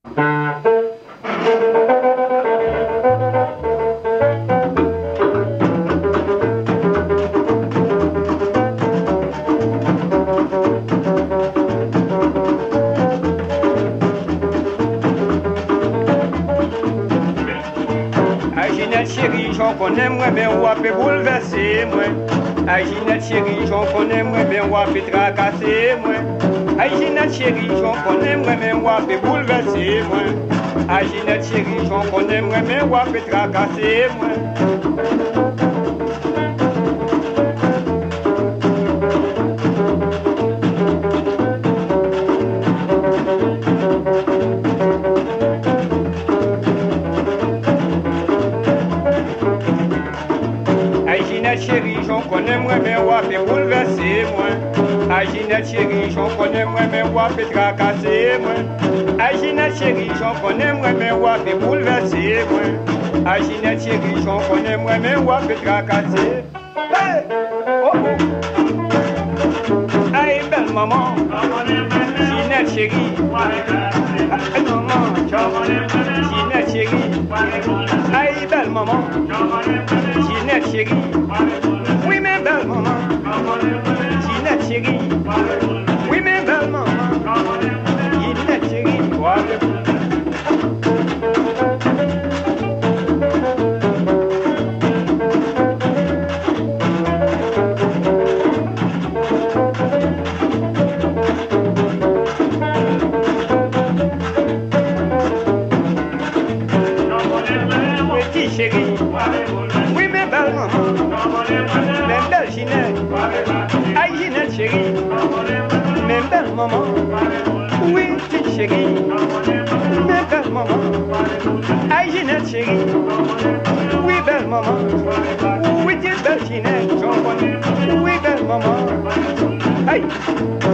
Chérie, j'en connais moi, mais on va faire bouleverser moi. Aïe Ginette chérie, j'en connais moi, mais on va faire tracasser moi. Aïe Ginette chérie, j'en connais moi, mais on va faire bouleverser moi. Aïe Ginette chérie, j'en connais moi, mais on va faire tracasser moi. Chérie, j'en connais moi, mais on va faire bouleverser moi. Aïe Ginette chérie, j'en connais moi, mais on va faire tracasser moi. Aïe Ginette chérie, j'en connais moi, mais on va faire bouleverser moi. Aïe Ginette chérie, j'en connais moi, mais on va faire tracasser. Hey! Oh oh! Aïe belle maman, Ginette chérie. Aïe maman, Ginette chérie. Aïe belle maman, Ginette chérie. Oui mais belle maman, Ginette chérie. Oui mais belle maman, Ginette chérie. Petit chérie, oui mais belle maman, même belle Ginette, aïe Ginette chérie, même belle maman, oui petite chérie, même belle maman, aïe Ginette chérie, oui belle maman, oui petite belle Ginette, j'en connais, oui belle maman, aïe.